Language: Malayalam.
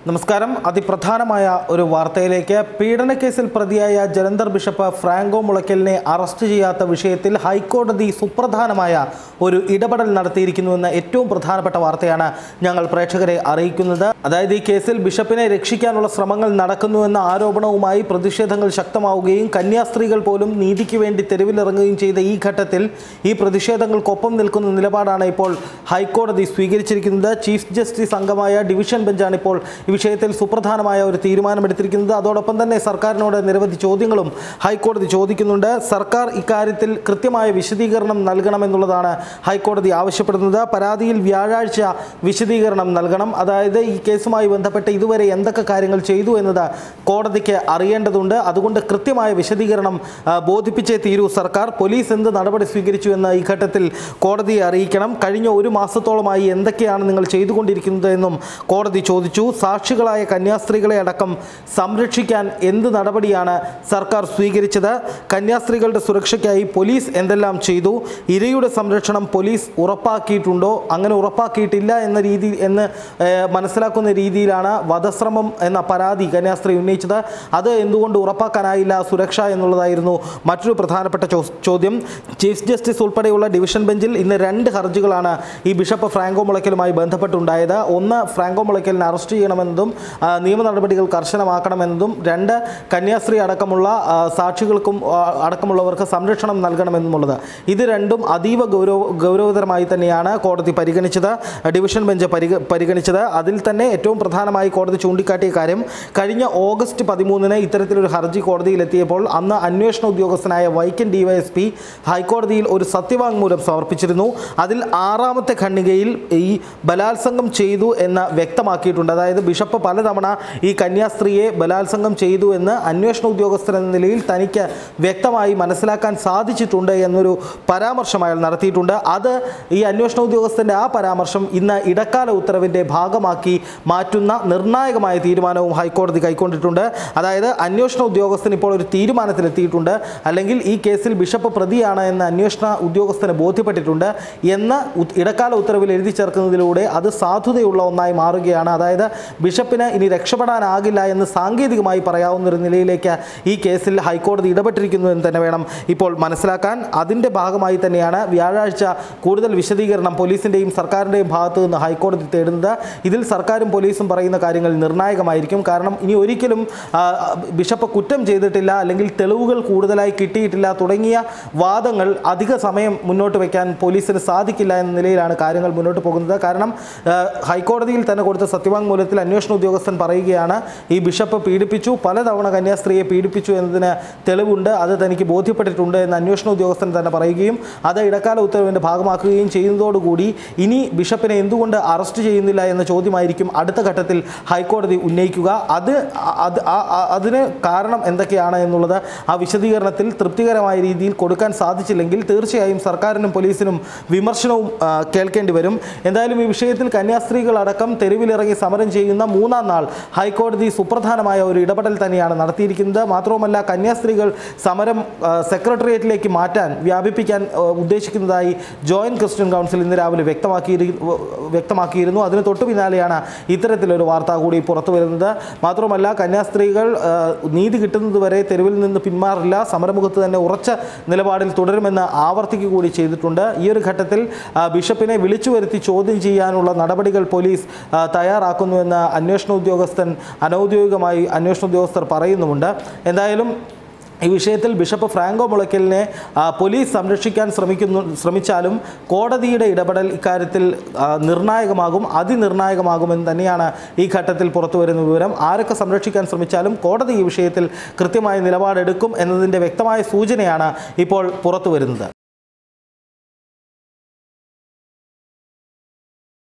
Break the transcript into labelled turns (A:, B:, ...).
A: നമസ്കാരം. അതിപ്രധാനമായ ഒരു വാർത്തയിലേക്ക്. പീഡനക്കേസിൽ പ്രതിയായ ജലന്ധർ ബിഷപ്പ് ഫ്രാങ്കോ മുളയ്ക്കലിനെ അറസ്റ്റ് ചെയ്യാത്ത വിഷയത്തിൽ ഹൈക്കോടതി സുപ്രധാനമായ ഒരു ഇടപെടൽ നടത്തിയിരിക്കുന്നുവെന്ന ഏറ്റവും പ്രധാനപ്പെട്ട വാർത്തയാണ് ഞങ്ങൾ പ്രേക്ഷകരെ അറിയിക്കുന്നത്. അതായത് ഈ കേസിൽ ബിഷപ്പിനെ രക്ഷിക്കാനുള്ള ശ്രമങ്ങൾ നടക്കുന്നുവെന്ന ആരോപണവുമായി പ്രതിഷേധങ്ങൾ ശക്തമാവുകയും കന്യാസ്ത്രീകൾ പോലും നീതിക്ക് വേണ്ടി തെരുവിലിറങ്ങുകയും ചെയ്ത ഈ ഘട്ടത്തിൽ ഈ പ്രതിഷേധങ്ങൾക്കൊപ്പം നിൽക്കുന്ന നിലപാടാണ് ഇപ്പോൾ ഹൈക്കോടതി സ്വീകരിച്ചിരിക്കുന്നത്. ചീഫ് ജസ്റ്റിസ് അംഗമായ ഡിവിഷൻ ബെഞ്ചാണ് ഇപ്പോൾ ഈ വിഷയത്തിൽ സുപ്രധാനമായ ഒരു തീരുമാനമെടുത്തിരിക്കുന്നത്. അതോടൊപ്പം തന്നെ സർക്കാരിനോട് നിരവധി ചോദ്യങ്ങളും ഹൈക്കോടതി ചോദിക്കുന്നുണ്ട്. സർക്കാർ ഇക്കാര്യത്തിൽ കൃത്യമായ വിശദീകരണം നൽകണമെന്നുള്ളതാണ് ഹൈക്കോടതി ആവശ്യപ്പെടുന്നത്. പരാതിയിൽ വ്യാഴാഴ്ച വിശദീകരണം നൽകണം. അതായത് ഈ കേസുമായി ബന്ധപ്പെട്ട് ഇതുവരെ എന്തൊക്കെ കാര്യങ്ങൾ ചെയ്തു എന്നത് കോടതിക്ക് അറിയേണ്ടതുണ്ട്. അതുകൊണ്ട് കൃത്യമായ വിശദീകരണം ബോധിപ്പിച്ചേ തീരൂ സർക്കാർ. പോലീസ് എന്ത് നടപടി സ്വീകരിച്ചു എന്ന് ഈ ഘട്ടത്തിൽ കോടതിയെ അറിയിക്കണം. കഴിഞ്ഞ ഒരു മാസത്തോളമായി എന്തൊക്കെയാണ് നിങ്ങൾ ചെയ്തുകൊണ്ടിരിക്കുന്നത് എന്നും കോടതി ചോദിച്ചു. സാക്ഷികളായ കന്യാസ്ത്രീകളെ അടക്കം സംരക്ഷിക്കാൻ എന്ത് നടപടിയാണ് സർക്കാർ സ്വീകരിച്ചത്? കന്യാസ്ത്രീകളുടെ സുരക്ഷയ്ക്കായി പോലീസ് എന്തെല്ലാം ചെയ്തു? ഇരയുടെ സംരക്ഷണം പോലീസ് ഉറപ്പാക്കിയിട്ടുണ്ടോ? അങ്ങനെ ഉറപ്പാക്കിയിട്ടില്ല എന്ന് മനസ്സിലാക്കുന്ന രീതിയിലാണ് വധശ്രമം എന്ന പരാതി കന്യാസ്ത്രീ ഉന്നയിച്ചത്. അത് എന്തുകൊണ്ട് ഉറപ്പാക്കാനായില്ല സുരക്ഷ എന്നുള്ളതായിരുന്നു മറ്റൊരു പ്രധാനപ്പെട്ട ചോദ്യം. ചീഫ് ജസ്റ്റിസ് ഉൾപ്പെടെയുള്ള ഡിവിഷൻ ബെഞ്ചിൽ ഇന്ന് 2 ഹർജികളാണ് ഈ ബിഷപ്പ് ഫ്രാങ്കോ മുളയ്ക്കലുമായി ബന്ധപ്പെട്ടുണ്ടായത്. ഒന്ന്, ഫ്രാങ്കോ മുളയ്ക്കലിനെ അറസ്റ്റ് ചെയ്യണമെന്നതും നിയമ നടപടികൾ കർശനമാക്കണമെന്നതും. 2, കന്യാസ്ത്രീ അടക്കമുള്ള സാക്ഷികൾക്കും അടക്കമുള്ളവർക്ക് സംരക്ഷണം നൽകണമെന്നുമുള്ളത്. ഇത് രണ്ടും അതീവ ഗൗരവതരമായി തന്നെയാണ് കോടതി പരിഗണിച്ചത്, ഡിവിഷൻ ബെഞ്ച് പരിഗണിച്ചത്. അതിൽ തന്നെ ഏറ്റവും പ്രധാനമായി കോടതി ചൂണ്ടിക്കാട്ടിയ കാര്യം, കഴിഞ്ഞ ഓഗസ്റ്റ് 13 ഇത്തരത്തിലൊരു ഹർജി കോടതിയിലെത്തിയപ്പോൾ അന്ന് അന്വേഷണ ഉദ്യോഗസ്ഥനായ വൈക്കം DYSP ഹൈക്കോടതിയിൽ ഒരു സത്യവാങ്മൂലം സമർപ്പിച്ചിരുന്നു. അതിൽ 6ാമത്തെ ഖണ്ഡികയിൽ ഈ ബലാത്സംഗം ചെയ്തു എന്ന് വ്യക്തമാക്കിയിട്ടുണ്ട്. അതായത് ബിഷപ്പ് പലതവണ ഈ കന്യാസ്ത്രീയെ ബലാത്സംഗം ചെയ്തു എന്ന് അന്വേഷണ ഉദ്യോഗസ്ഥൻ എന്ന നിലയിൽ തനിക്ക് വ്യക്തമായി മനസ്സിലാക്കാൻ സാധിച്ചിട്ടുണ്ട് എന്നൊരു പരാമർശം അയാൾ നടത്തിയിട്ടുണ്ട്. അത് ഈ അന്വേഷണ ഉദ്യോഗസ്ഥൻ്റെ ആ പരാമർശം ഇന്ന് ഇടക്കാല ഉത്തരവിൻ്റെ ഭാഗമാക്കി മാറ്റുന്ന നിർണായകമായ തീരുമാനവും ഹൈക്കോടതി കൈക്കൊണ്ടിട്ടുണ്ട്. അതായത് അന്വേഷണ ഉദ്യോഗസ്ഥൻ ഇപ്പോൾ ഒരു തീരുമാനത്തിലെത്തിയിട്ടുണ്ട്, അല്ലെങ്കിൽ ഈ കേസിൽ ബിഷപ്പ് പ്രതിയാണ് എന്ന് അന്വേഷണ ഉദ്യോഗസ്ഥന് ബോധ്യപ്പെട്ടിട്ടുണ്ട് എന്ന് ഇടക്കാല ഉത്തരവിൽ എഴുതി ചേർക്കുന്നതിലൂടെ അത് സാധുതയുള്ള ഒന്നായി മാറുകയാണ്. അതായത് ബിഷപ്പിന് ഇനി രക്ഷപ്പെടാനാകില്ല എന്ന് സാങ്കേതികമായി പറയാവുന്ന ഒരു നിലയിലേക്ക് ഈ കേസിൽ ഹൈക്കോടതി ഇടപെട്ടിരിക്കുന്നു എന്ന് തന്നെ വേണം ഇപ്പോൾ മനസ്സിലാക്കാൻ. അതിൻ്റെ ഭാഗമായി തന്നെയാണ് വ്യാഴാഴ്ച കൂടുതൽ വിശദീകരണം പോലീസിൻ്റെയും സർക്കാരിൻ്റെയും ഭാഗത്തു നിന്ന് ഹൈക്കോടതി തേടുന്നത്. ഇതിൽ സർക്കാരും പോലീസും പറയുന്ന കാര്യങ്ങൾ നിർണായകമായിരിക്കും. കാരണം ഇനി ഒരിക്കലും ബിഷപ്പ് കുറ്റം ചെയ്തിട്ടില്ല, അല്ലെങ്കിൽ തെളിവുകൾ കൂടുതലായി കിട്ടിയിട്ടില്ല തുടങ്ങിയ വാദങ്ങൾ അധിക സമയം മുന്നോട്ട് വയ്ക്കാൻ പോലീസിന് സാധിക്കില്ല എന്ന നിലയിലാണ് കാര്യങ്ങൾ മുന്നോട്ട് പോകുന്നത്. കാരണം ഹൈക്കോടതിയിൽ തന്നെ കൊടുത്ത സത്യവാങ്മൂലത്തിൽ അന്വേഷണ ഉദ്യോഗസ്ഥൻ പറയുകയാണ്, ഈ ബിഷപ്പ് പീഡിപ്പിച്ചു, പലതവണ കന്യാസ്ത്രീയെ പീഡിപ്പിച്ചു എന്നതിന് തെളിവുണ്ട്, അത് തനിക്ക് ബോധ്യപ്പെട്ടിട്ടുണ്ട് എന്ന് അന്വേഷണ ഉദ്യോഗസ്ഥൻ തന്നെ പറയുകയും അത് ഇടക്കാല ഉത്തരവിൻ്റെ ഭാഗമാക്കുകയും ചെയ്യുന്നതോടുകൂടി ഇനി ബിഷപ്പിനെ എന്തുകൊണ്ട് അറസ്റ്റ് ചെയ്യുന്നില്ല എന്ന ചോദ്യമായിരിക്കും അടുത്ത ഘട്ടത്തിൽ ഹൈക്കോടതി ഉന്നയിക്കുക. അതിന് കാരണം എന്തൊക്കെയാണ് എന്നുള്ളത് ആ വിശദീകരണത്തിൽ തൃപ്തികരമായ രീതിയിൽ കൊടുക്കാൻ സാധിച്ചില്ലെങ്കിൽ തീർച്ചയായും സർക്കാരിനും പോലീസിനും വിമർശനവും കേൾക്കേണ്ടി വരും. എന്തായാലും ഈ വിഷയത്തിൽ കന്യാസ്ത്രീകളടക്കം തെരുവിലിറങ്ങി സമരം ചെയ്യുന്ന 3ാം നാൾ ഹൈക്കോടതി സുപ്രധാനമായ ഒരു ഇടപെടൽ തന്നെയാണ് നടത്തിയിരിക്കുന്നത്. മാത്രവുമല്ല, കന്യാസ്ത്രീകൾ സമരം സെക്രട്ടേറിയറ്റിലേക്ക് വ്യാപിപ്പിക്കാൻ ഉദ്ദേശിക്കുന്നതായി ജോയിന്റ് ക്രിസ്ത്യൻ കൗൺസിൽ ഇന്ന് രാവിലെ വ്യക്തമാക്കിയിരുന്നു. അതിന് തൊട്ടു പിന്നാലെയാണ് ഇത്തരത്തിലൊരു വാർത്ത കൂടി പുറത്തു വരുന്നത്. മാത്രമല്ല, കന്യാസ്ത്രീകൾ നീതി കിട്ടുന്നതുവരെ തെരുവിൽ നിന്ന് പിന്മാറില്ല, സമരമുഖത്ത് തന്നെ ഉറച്ച നിലപാടിൽ തുടരുമെന്ന് ആവർത്തിക്കുക കൂടി ചെയ്തിട്ടുണ്ട്. ഈ ഒരു ഘട്ടത്തിൽ ബിഷപ്പിനെ വിളിച്ചു വരുത്തി ചോദ്യം ചെയ്യാനുള്ള നടപടികൾ പോലീസ് തയ്യാറാക്കുന്നുവെന്ന് അനൗദ്യോഗികമായി അന്വേഷണ ഉദ്യോഗസ്ഥർ പറയുന്നുമുണ്ട്. എന്തായാലും ഈ വിഷയത്തിൽ ബിഷപ്പ് ഫ്രാങ്കോ മുളയ്ക്കലിനെ പോലീസ് സംരക്ഷിക്കാൻ ശ്രമിച്ചാലും കോടതിയുടെ ഇടപെടൽ ഇക്കാര്യത്തിൽ അതിനിർണായകമാകുമെന്ന് തന്നെയാണ് ഈ ഘട്ടത്തിൽ പുറത്തുവരുന്ന വിവരം. ആരൊക്കെ സംരക്ഷിക്കാൻ ശ്രമിച്ചാലും കോടതി ഈ വിഷയത്തിൽ കൃത്യമായ നിലപാടെടുക്കും എന്നതിൻ്റെ വ്യക്തമായ സൂചനയാണ് ഇപ്പോൾ പുറത്തുവരുന്നത്.